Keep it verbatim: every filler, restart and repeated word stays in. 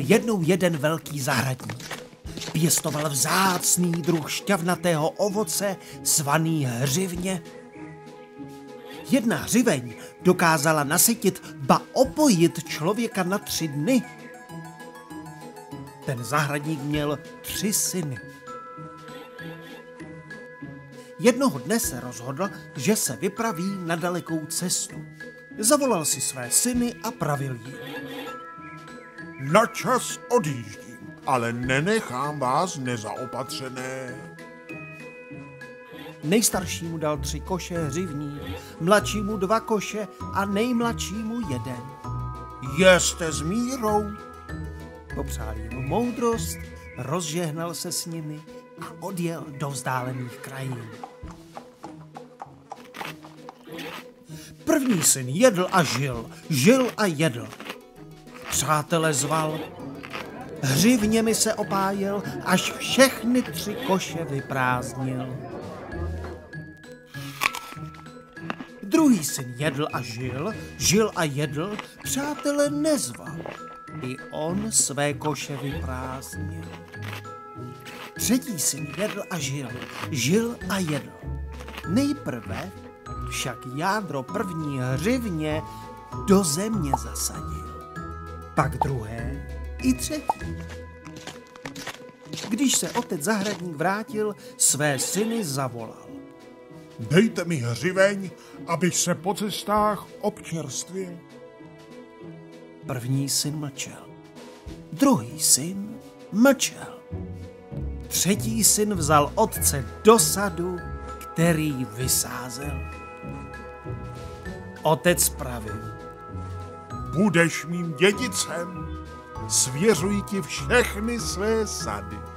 jednou jeden velký zahradník. Pěstoval vzácný druh šťavnatého ovoce zvaný hřivně. Jedna hřiveň dokázala nasytit, ba opojit člověka na tři dny. Ten zahradník měl tři syny. Jednoho dne se rozhodl, že se vypraví na dalekou cestu. Zavolal si své syny a pravil jim. Na čas odjíždím, ale nenechám vás nezaopatřené. Nejstaršímu dal tři koše hřivní, mladšímu dva koše a nejmladšímu jeden. Jeste s mírou. Popřál jim moudrost, rozžehnal se s nimi a odjel do vzdálených krajin. První syn jedl a žil, žil a jedl. Přátele zval, hřivněmi se opájel, až všechny tři koše vyprázdnil. Druhý syn jedl a žil, žil a jedl, přátele nezval. I on své koše vyprázdnil. Třetí syn jedl a žil, žil a jedl. Nejprve však jádro první hřivně do země zasadil. Pak druhé i třetí. Když se otec zahradník vrátil, své syny zavolal. Dejte mi hřiveň, abych se po cestách občerstvil. První syn mlčel. Druhý syn mlčel. Třetí syn vzal otce do sadu, který vysázel. Otec pravil. Budeš mým dědicem, svěřuji ti všechny své sady.